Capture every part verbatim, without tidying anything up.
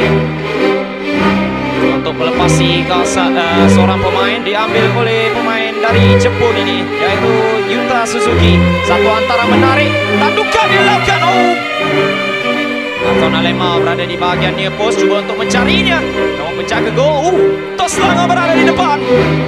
Untuk melepasi kasa, uh, seorang pemain diambil oleh pemain dari Jepun ini, yaitu Yuta Suzuki. Satu antara menarik, tandukan dilakukan. Oh, Anton Alema berada di bahagian near post, cuba untuk mencarinya. Namun penjaga gol, uh, Toslanga berada di depan.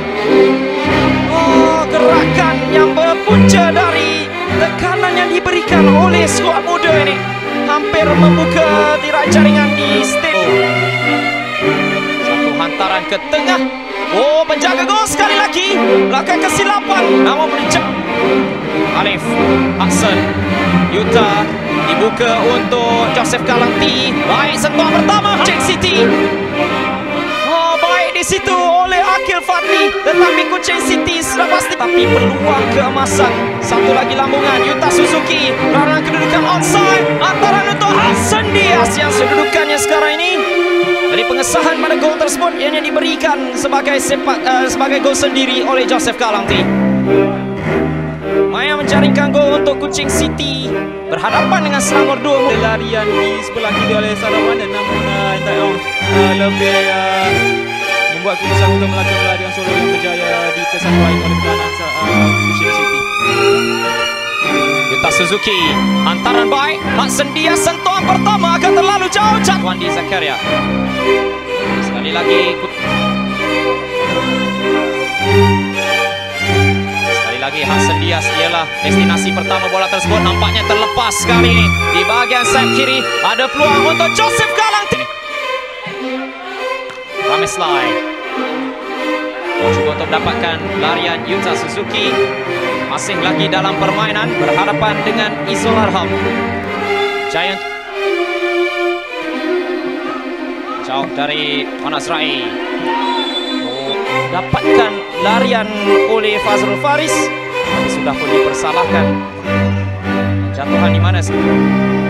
Oh, gerakan yang berpunca dari tekanan yang diberikan oleh skuad muda ini hampir membuka tirai jaringan di stadium. Satu hantaran ke tengah. Oh, penjaga gol sekali lagi melakukan kesilapan, namun mencap. Alif Hudson, Yuta dibuka untuk Joseph Kalangti. Baik sentuhan pertama Kuching City. Oh, baik di situ oleh Akil Fadli, tetapi Kuching City sudah pasti. Tapi peluang keemasan. Satu lagi lambungan Yuta Suzuki. Peranan kedudukan onside antara untuk Hudson Diaz yang kedudukannya sekarang ini. Dari pengesahan pada gol tersebut yang diberikan sebagai sepak uh, sebagai gol sendiri oleh Joseph Kalangti. Maya menjaringkan gol untuk Kuching City berhadapan dengan Selangor dua. Larian di sebelah kiri oleh Sarawak, dan namun uh, Taeyong uh, lebih uh, membuat keputusan untuk melakukan larian solo yang berjaya di kesatuan oleh peranan uh, Kuching City. Yuta Suzuki, hantaran baik. Hudson Diaz, sentuhan pertama akan terlalu jauh. Wandi Zakaria. Sekali lagi. Sekali lagi Hudson Diaz ialah destinasi pertama bola tersebut. Nampaknya terlepas sekali ini. Di bahagian sayap kiri ada peluang untuk Joseph Kalangti. Rames Lai. Oh, cuba untuk mendapatkan larian Yuta Suzuki. Masih lagi dalam permainan berhadapan dengan Izul Arham. Giant jauh dari Anas Rai. Oh, dapatkan larian oleh Fazrul Faris, tapi sudah pun dipersalahkan. Jatuhan di mana sih?